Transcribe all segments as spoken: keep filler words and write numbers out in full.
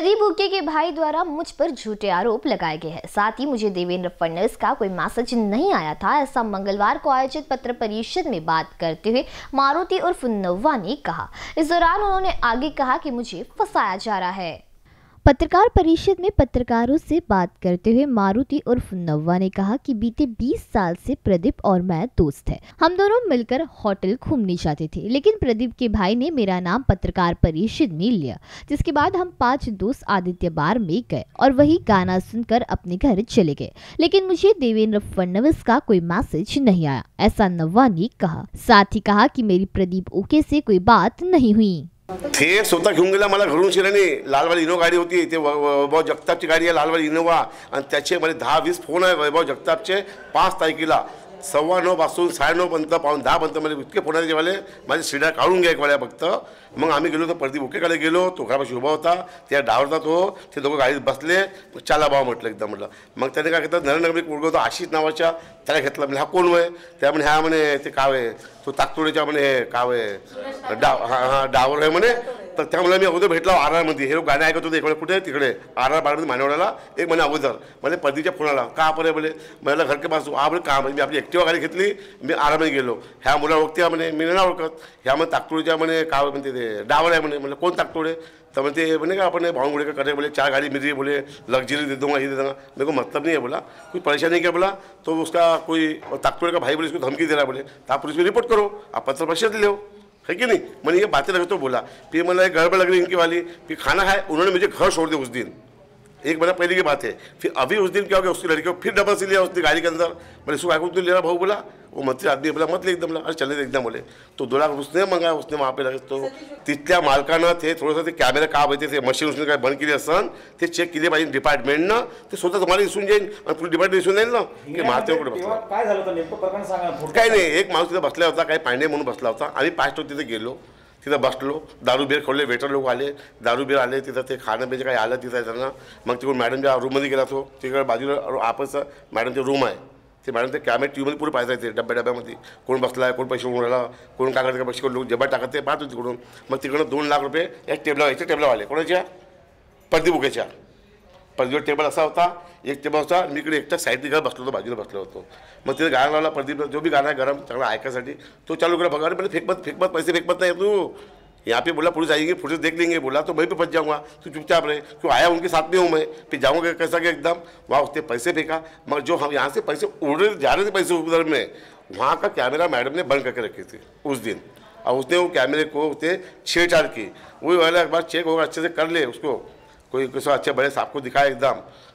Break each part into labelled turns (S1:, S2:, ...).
S1: प्रदीप उके के भाई द्वारा मुझ पर झूठे आरोप लगाए गए हैं। साथ ही मुझे देवेंद्र फडणवीस का कोई मैसेज नहीं आया था, ऐसा मंगलवार को आयोजित पत्र परिषद में बात करते हुए मारुति उर्फ नव्वा ने कहा। इस दौरान उन्होंने आगे कहा कि मुझे फंसाया जा रहा है। पत्रकार परिषद में पत्रकारों से बात करते हुए मारुति उर्फ नव्वा ने कहा कि बीते बीस साल से प्रदीप और मैं दोस्त हैं। हम दोनों मिलकर होटल घूमने जाते थे, लेकिन प्रदीप के भाई ने मेरा नाम पत्रकार परिषद में लिया, जिसके बाद हम पांच दोस्त आदित्य बार में गए और वही गाना सुनकर अपने घर चले गए, लेकिन मुझे देवेंद्र फडणवीस का कोई मैसेज नहीं आया, ऐसा नव्वा ने कहा। साथ ही कहा कि मेरी प्रदीप उके से कोई बात नहीं हुई।
S2: ते स्वतः घेऊन गेला मला घरून शिराने। लालवाली इनोवा गाडी होती, ते वैभव जगतापची गाडी आहे लालवाली इनोवा, आणि त्याचे मला दहा वीस फोन आहे वैभव जगतापचे। पाच तारखेला सव्वा नऊ पासून साडेनऊ पर्यंत पाऊन दहा पर्यंत मला इतके फोन आले वाले माझे शिड्या काढून घ्या एक वेळा फक्त। मग आम्ही गेलो तर प्रदीप उकेकडे गेलो, तो घरापाशी उभा होता, त्या डावरता तो ते दोघं गाडीत बसले, चला भाऊ म्हटलं एकदम म्हटलं। मग त्याने काय केलं, नरेंद्र मुलगा होता आशिष नावाच्या, त्याला घेतला। म्हणजे हा कोण वय, त्या म्हणे हा म्हणे ते काव आहे, तो ताकतोडीच्या म्हणे काव आहे, डाव हा हा डावर आहे म्हणे। तर त्यामुळे मी अगोदर भेटला आर आरमध्ये, हे लोक गाणे ऐकत होते इकडे कुठे तिकडे आर आर बारमध्ये मानवड्याला एक महिना अगोदर। मला प्रदीपच्या फोन आला, का बरे बोले मला घर के पास आ बोले का, म्हणजे मी आपली ॲक्टिवा गाडी घेतली, मी आरामध्ये गेलो। ह्या मुला ओळखते म्हणे, मी नाही ओळखत, ह्या म्हणे ताकतोडीच्या म्हणे काव म्हणते ते डावर आहे म्हणे। म्हणजे कोण ताकतोडे, तर म्हणते म्हणे का अपन भाव गुड़े का करे, बोले चार गाड़ी मिल रही है, बोले लग्जरी दे दूंगा, ये दे दूंगा। मेरे को मतलब नहीं है, बोला कोई परेशानी क्या, बोला तो उसका कोई ताकतोड़े का भाई बोले इसको धमकी दे रहा है, बोले तो आप पुलिस में रिपोर्ट करो, आप पत्र परिषद ले लो, है कि नहीं। मैंने ये बातें लगे तो बोला, फिर मैंने गड़बड़ लग रही इनकी वाली, फिर खाना खाए, उन्होंने मुझे घर छोड़ दिया उस दिन, एक महीना पहले की बात है। फिर अभी उस दिन क्या हो गया, उसकी लड़की को फिर डबल से लिया उसने गाड़ी के अंदर। मैंने इसको आगे तो ले रहा भाऊ, बोला वो मंत्री आदमी बोला मत ले एकदम, अरे चले एकदम बोले। तो दो लाख उसने मंगाया, उसने वहाँ पे लगे तो तिथल्या मालकानं ते थोडंसं ते कॅमेरा का होते ते मशीन उसने काय बंद केली असन, ते चेक केले पाहिजे डिपार्टमेंटनं, ते स्वतः तुम्हाला दिसून जाईल आणि पुढे डिपार्टमेंट दिसून जाईल ना की महात्मा कुठे बसला,
S3: काय झालं होतं नेमकं प्रकरण सांगा।
S2: काय नाही, एक माणूस तिथे बसला होता, काही पांडे म्हणून बसला होता, आम्ही पाच लोक तिथे गेलो, तिथं बसलो, दारू बिर खोलले, वेटर लोक आले, दारू बिर आले, तिथं ते खाणं पिणं काही आलं तिथं त्यांना। मग तिकडून मॅडमच्या रूममध्ये गेला तो, तिकडे बाजूला आपस मॅडमचे रूम आहे, ते मॅडम ते कॅमेरे ट्यूबमध्ये पुढे पाहायचं आहे, ते डब्या डब्यामध्ये कोण बसला आहे, कोण पैसे उडून राहिला, कोण काय करते पैसे, कोण लोक जबा टाकत ते पाहतो तिकडून। मग तिकडून दोन लाख रुपये एक टेबला याच्या टेबलावर आले, कोणाच्या, प्रदीप उकेच्या। प्रदीप टेबल असा होता, एक टेबल होता, मी इकडे एकटा साईडने घर बसलो होतो, बाजूला बसलो होतो। मग तिथे गाणं लावला प्रदीप, जो भी गाणं आहे गरम चांगला ऐकायसाठी, तो चालू करा बघा, मैंने फेकमत फेकमत पैसे फेकमत नहीं तू, यहाँ पे बोला पुलिस आएंगे, पुलिस देख लेंगे, बोला तो वहीं पे फंस जाऊँगा, तू चुपचाप रहे, क्यों आया उनके साथ में हूँ मैं, फिर जाऊँगा कैसा कि एकदम वहाँ उसने पैसे फेंका। मगर जो हम यहाँ से पैसे उड़ रहे जा रहे थे पैसे उधर में, वहाँ का कैमरा मैडम ने बंद करके रखे थे उस दिन, और उसने वो कैमरे को उसने छेड़छाड़ की। वही वाला एक बार चेक होगा अच्छे से कर ले, उसको कोई किसी अच्छे बड़े साहब को दिखाए एकदम,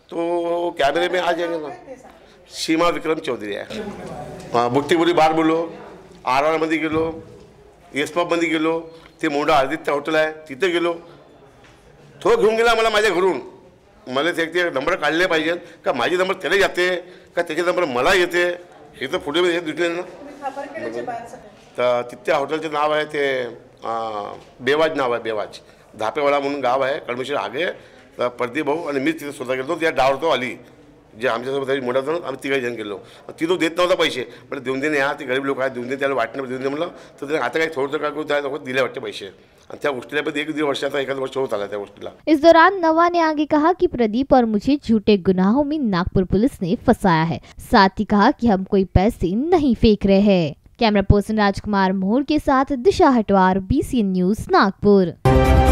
S2: तो कैमरे में आ जाएंगे ना। सीमा विक्रम चौधरी आहे, हाँ बुट्टीबुरी बार बोलो, आर आरमध्ये गेलो, एस पबमध्ये गेलो, ते मोठं आदित्य हॉटेल आहे तिथे गेलो, तो घेऊन गेला मला माझ्या घरून। मला ते ते नंबर काढले पाहिजेत का, माझी नंबर त्याला जाते का त्याचे नंबर मला येते, हे तर पुढे हे दिसले ना। तर तिथे हॉटेलचे नाव आहे ते बेवाज नाव आहे, बेवाज धापेवाडा म्हणून गाव आहे, कळमेश्वर आगे। तर प्रदीप भाऊ आणि मी तिथे स्वतः गेलो, त्या डावरतो आली जे आमच्यासोबत मोठा जण, आम्ही तिघे जण गेलो। तिथं देत नव्हता पैसे, म्हणजे देऊन देणे या ते गरीब लोक आहेत, देऊन दे त्याला वाटणं देऊन दे म्हणलं, तर त्याने आता काही थोडं काय करू त्या लोक दिले वाटते पैसे, आणि त्या गोष्टीला पण एक दीड वर्षाचा एखाद वर्ष होत आला त्या गोष्टीला।
S1: इस दौरान नव्वा ने आगे कहा कि प्रदीप और मुझे झूठे गुनाहों में नागपुर पुलिस ने फंसाया है। साथ ही कहा कि हम कोई पैसे नहीं फेंक रहे हैं। कैमरा पर्सन राजकुमार मोहर के साथ Disha Hatwar, B C N news Nagpur.